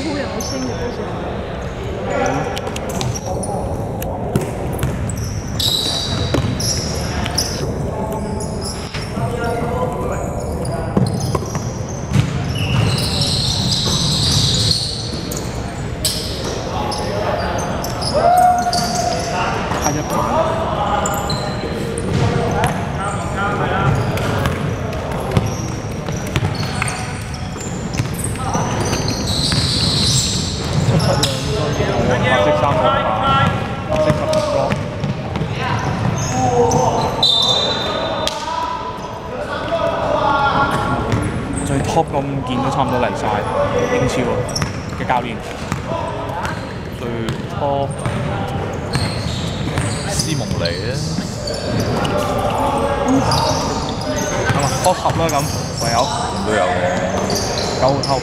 忽有新嘅東西。 最 top 嗰5件都差唔多嚟晒，英超嘅教練。 最 top 斯蒙尼咧， 咁啊，top 10啦咁，唯有都有嘅。 9號偷。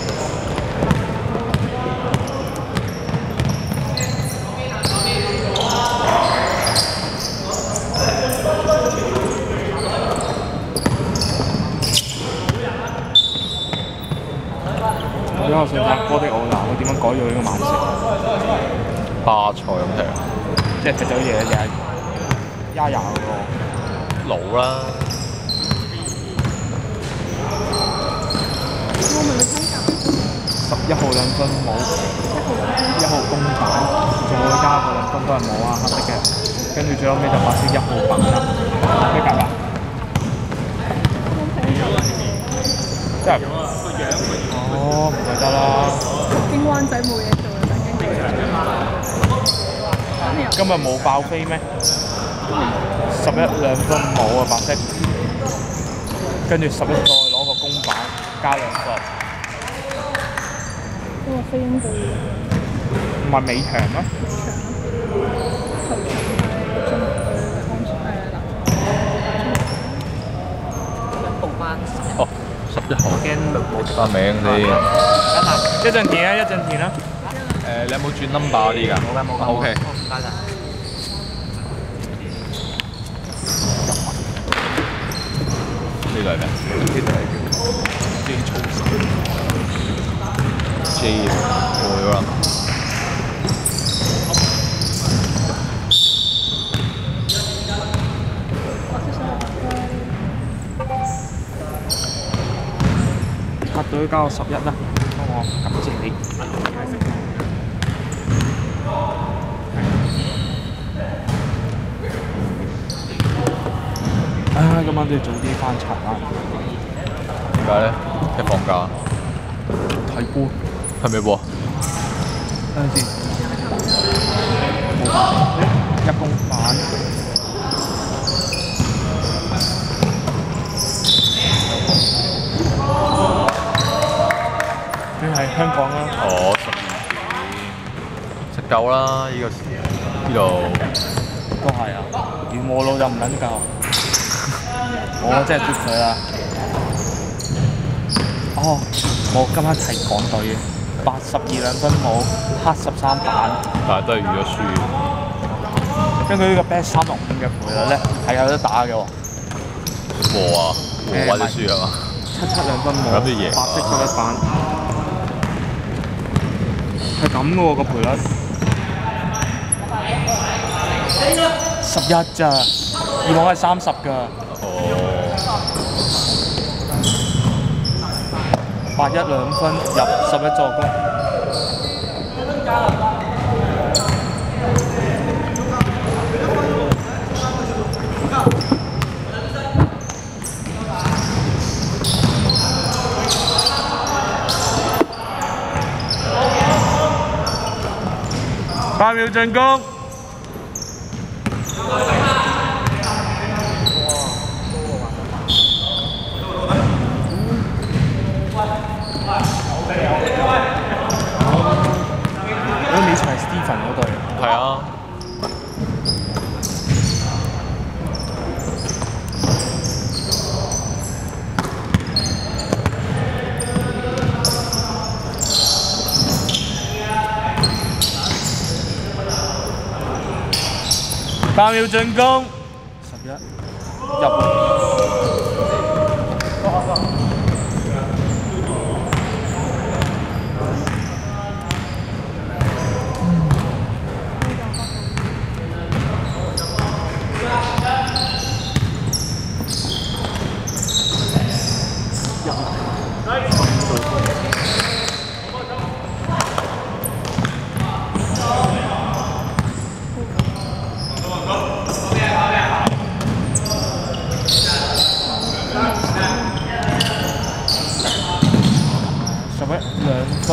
因為我想睇哥迪奧拿佢點樣改咗呢個曼城， 巴塞咁踢， 即係踢咗嘢就係Yaya嗰個老啦。 11號2分冇，1號公版，仲會加個2分都係冇啊，黑色嘅，跟住最後尾就白色1號版啦，咩格啊？即係哦，唔係得啦。 經灣仔冇嘢做啦， 今日冇爆飛咩？11 2分冇啊，白色，跟住11再攞個公版加2分。 嗰個飛鷹隊唔係尾場咩？ 球場係中哦，11號。發名先。 一陣填啊，一陣填啦。 你有冇轉 number 嗰啲㗎？冇嘅，冇嘅。OK。 唔該晒。 呢個係咩？呢個係叫 J 操手。J 過咗啦。 客隊交11啦，幫我感謝你。今晚都要早啲翻場啦。 點解咧？一放假睇波。 係咪喎？ 等陣先。一公版。佢係香港啦。 哦，12點食夠啦！呢度都係啊，如我老就唔撚夠。我真係捉佢啦！哦，我今晚睇港隊嘅82 2分冇，黑13板， 但係都係預咗輸。 根據呢個 best 365嘅賠率咧，係有得打嘅喎。 和啊，和或者輸係嘛 ？77 2分冇，白色11板，係咁嘅喎個賠率。11咋，以往係30㗎。81 2分入11助攻。8秒進攻。你以前係 Stephen 嗰隊？ 係啊。 8秒進攻。11入。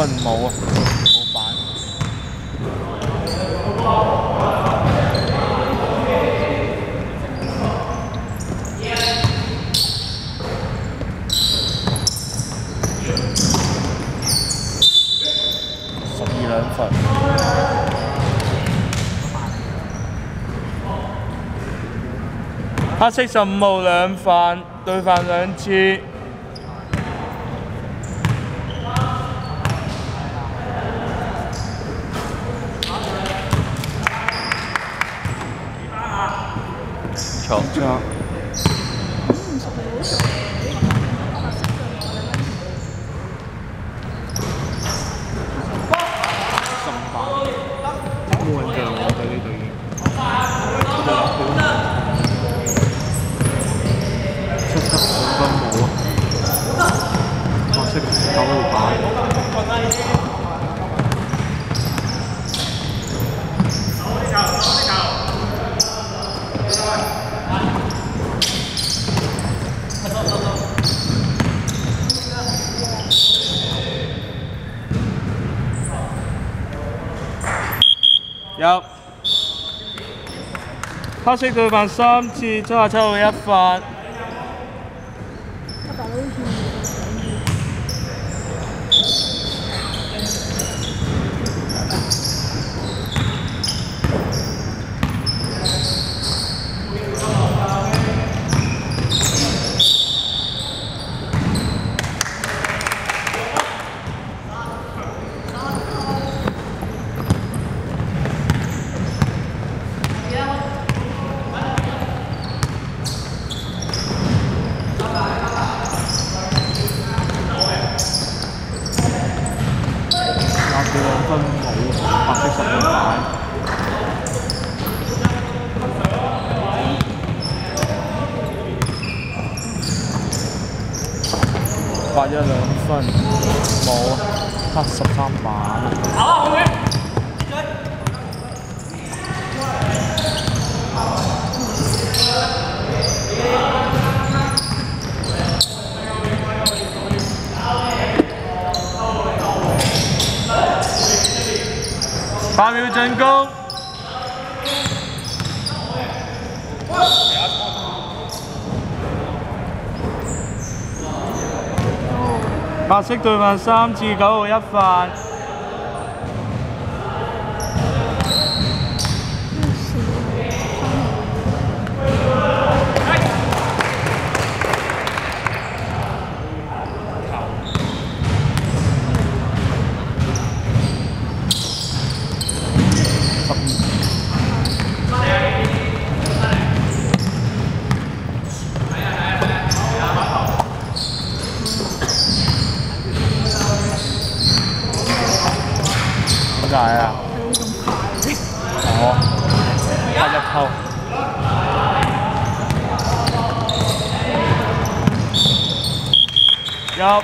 分冇啊，冇板。12兩分。黑色15號兩犯，對犯2次。 錯。 冇印象我對呢隊已經。7級2分冇啊！白色9號板。入。黑色對犯3次，77號1犯。2分冇，白色15板。812分冇，黑13板。8秒進攻。白色對犯3次，9號1犯。點解啊？哦，黑一偷。入。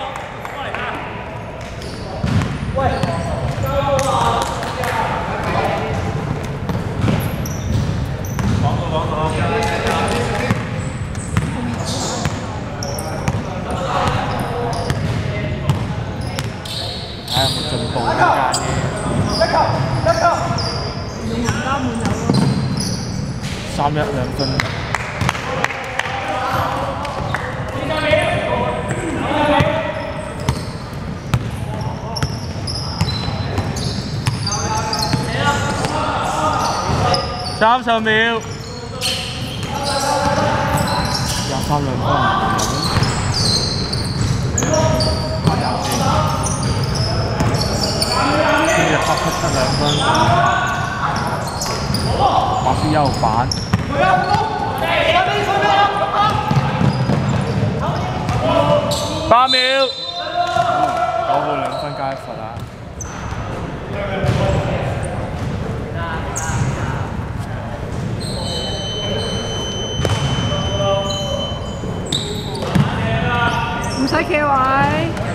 睇下有冇進步呢間嘢。3-1 2分。30秒。23 2分。跟住黑7 2分。白色1號板。8秒。9號2分加1罰啊！ 唔使企位。